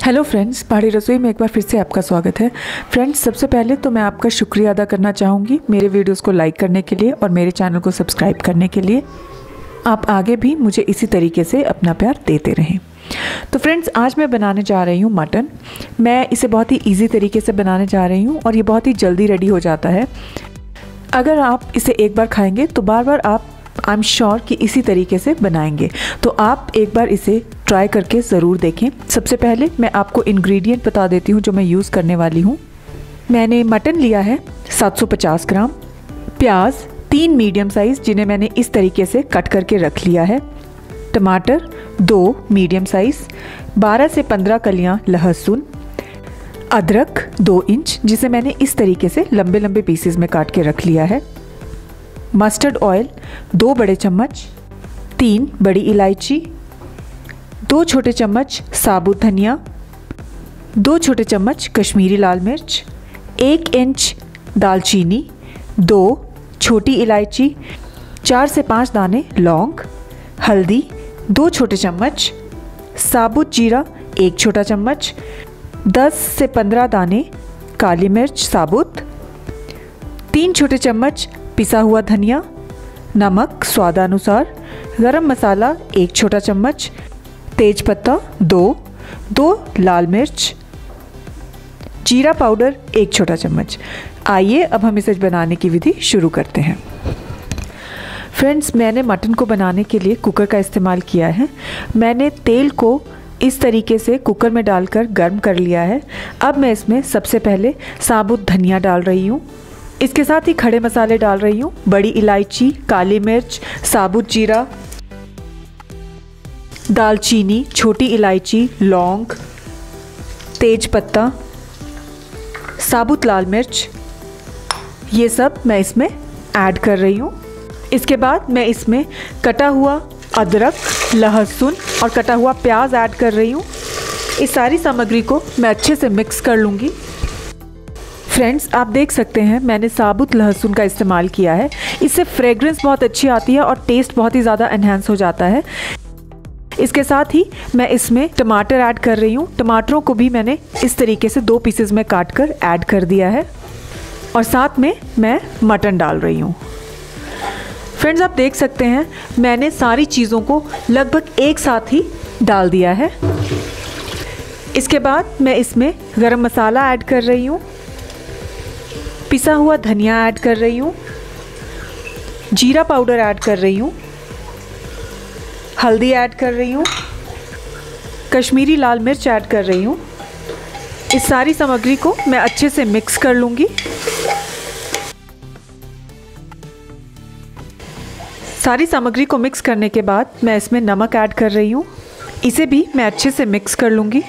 Hello friends, पहाड़ी रसोई में एक बार फिर से आपका स्वागत है। फ्रेंड्स, सबसे पहले तो मैं आपका शुक्रिया अदा करना चाहूँगी मेरे वीडियोस को लाइक करने के लिए और मेरे चैनल को सब्सक्राइब करने के लिए। आप आगे भी मुझे इसी तरीके से अपना प्यार देते रहें। तो फ्रेंड्स, आज मैं बनाने जा रही हूँ मटन। मैं इसे बहुत ही ईजी तरीके से बनाने जा रही हूँ और ये बहुत ही जल्दी रेडी हो जाता है। अगर आप इसे एक बार खाएँगे तो बार बार आप आई एम श्योर कि इसी तरीके से बनाएंगे। तो आप एक बार इसे ट्राई करके ज़रूर देखें। सबसे पहले मैं आपको इंग्रेडिएंट बता देती हूँ जो मैं यूज़ करने वाली हूँ। मैंने मटन लिया है 750 ग्राम, प्याज 3 मीडियम साइज़ जिन्हें मैंने इस तरीके से कट करके रख लिया है, टमाटर 2 मीडियम साइज़, 12 से 15 कलियाँ लहसुन, अदरक 2 इंच जिसे मैंने इस तरीके से लंबे लंबे पीसेस में काट के रख लिया है, मस्टर्ड ऑयल 2 बड़े चम्मच, 3 बड़ी इलायची, 2 छोटे चम्मच साबुत धनिया, 2 छोटे चम्मच कश्मीरी लाल मिर्च, 1 इंच दालचीनी, 2 छोटी इलायची, 4 से 5 दाने लौंग, हल्दी 2 छोटे चम्मच, साबुत जीरा 1 छोटा चम्मच, 10 से 15 दाने काली मिर्च साबुत, 3 छोटे चम्मच पिसा हुआ धनिया, नमक स्वादानुसार, गरम मसाला 1 छोटा चम्मच, तेज पत्ता 2 लाल मिर्च, जीरा पाउडर 1 छोटा चम्मच। आइए अब हम इसे बनाने की विधि शुरू करते हैं। फ्रेंड्स, मैंने मटन को बनाने के लिए कुकर का इस्तेमाल किया है। मैंने तेल को इस तरीके से कुकर में डालकर गर्म कर लिया है। अब मैं इसमें सबसे पहले साबुत धनिया डाल रही हूँ। इसके साथ ही खड़े मसाले डाल रही हूँ, बड़ी इलायची, काली मिर्च, साबुत जीरा, दालचीनी, छोटी इलायची, लौंग, तेज पत्ता, साबुत लाल मिर्च, ये सब मैं इसमें ऐड कर रही हूँ। इसके बाद मैं इसमें कटा हुआ अदरक, लहसुन और कटा हुआ प्याज ऐड कर रही हूँ। इस सारी सामग्री को मैं अच्छे से मिक्स कर लूँगी। फ्रेंड्स, आप देख सकते हैं मैंने साबुत लहसुन का इस्तेमाल किया है। इससे फ्रेग्रेंस बहुत अच्छी आती है और टेस्ट बहुत ही ज़्यादा एनहांस हो जाता है। इसके साथ ही मैं इसमें टमाटर ऐड कर रही हूँ। टमाटरों को भी मैंने इस तरीके से 2 पीसेस में काट कर ऐड कर दिया है और साथ में मैं मटन डाल रही हूँ। फ्रेंड्स, आप देख सकते हैं मैंने सारी चीज़ों को लगभग एक साथ ही डाल दिया है। इसके बाद मैं इसमें गरम मसाला ऐड कर रही हूँ, पिसा हुआ धनिया ऐड कर रही हूँ, जीरा पाउडर ऐड कर रही हूँ, हल्दी ऐड कर रही हूँ, कश्मीरी लाल मिर्च ऐड कर रही हूँ। इस सारी सामग्री को मैं अच्छे से मिक्स कर लूँगी। सारी सामग्री को मिक्स करने के बाद मैं इसमें नमक ऐड कर रही हूँ। इसे भी मैं अच्छे से मिक्स कर लूँगी।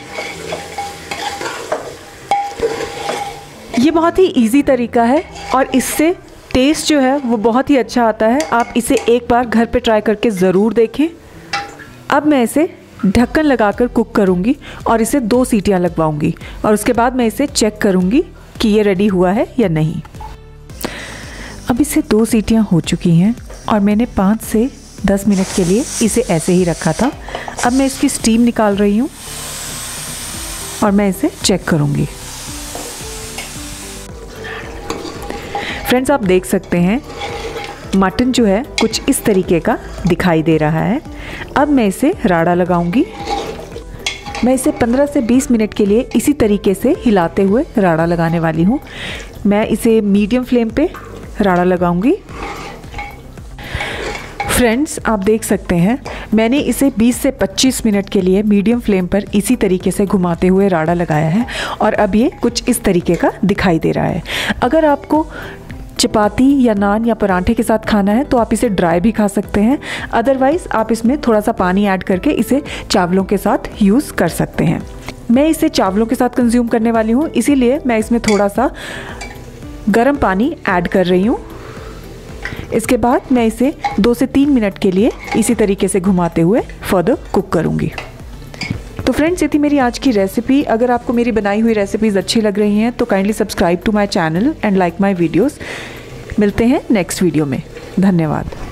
ये बहुत ही इजी तरीका है और इससे टेस्ट जो है वो बहुत ही अच्छा आता है। आप इसे एक बार घर पे ट्राई करके ज़रूर देखें। अब मैं इसे ढक्कन लगाकर कुक करूँगी और इसे 2 सीटियाँ लगवाऊँगी और उसके बाद मैं इसे चेक करूँगी कि ये रेडी हुआ है या नहीं। अब इसे 2 सीटियाँ हो चुकी हैं और मैंने 5 से 10 मिनट के लिए इसे ऐसे ही रखा था। अब मैं इसकी स्टीम निकाल रही हूँ और मैं इसे चेक करूँगी। फ्रेंड्स, आप देख सकते हैं मटन जो है कुछ इस तरीके का दिखाई दे रहा है। अब मैं इसे राड़ा लगाऊंगी। मैं इसे 15 से 20 मिनट के लिए इसी तरीके से हिलाते हुए राड़ा लगाने वाली हूँ। मैं इसे मीडियम फ्लेम पे राड़ा लगाऊंगी। फ्रेंड्स, आप देख सकते हैं मैंने इसे 20 से 25 मिनट के लिए मीडियम फ्लेम पर इसी तरीके से घुमाते हुए राड़ा लगाया है और अब ये कुछ इस तरीके का दिखाई दे रहा है। अगर आपको चपाती या नान या पराठे के साथ खाना है तो आप इसे ड्राई भी खा सकते हैं। अदरवाइज़ आप इसमें थोड़ा सा पानी ऐड करके इसे चावलों के साथ यूज़ कर सकते हैं। मैं इसे चावलों के साथ कंज्यूम करने वाली हूँ, इसीलिए मैं इसमें थोड़ा सा गर्म पानी ऐड कर रही हूँ। इसके बाद मैं इसे 2 से 3 मिनट के लिए इसी तरीके से घुमाते हुए फर्दर कुक करूँगी। तो फ्रेंड्स, ये थी मेरी आज की रेसिपी। अगर आपको मेरी बनाई हुई रेसिपीज़ अच्छी लग रही हैं तो kindly subscribe to my channel and like my videos. मिलते हैं नेक्स्ट वीडियो में। धन्यवाद।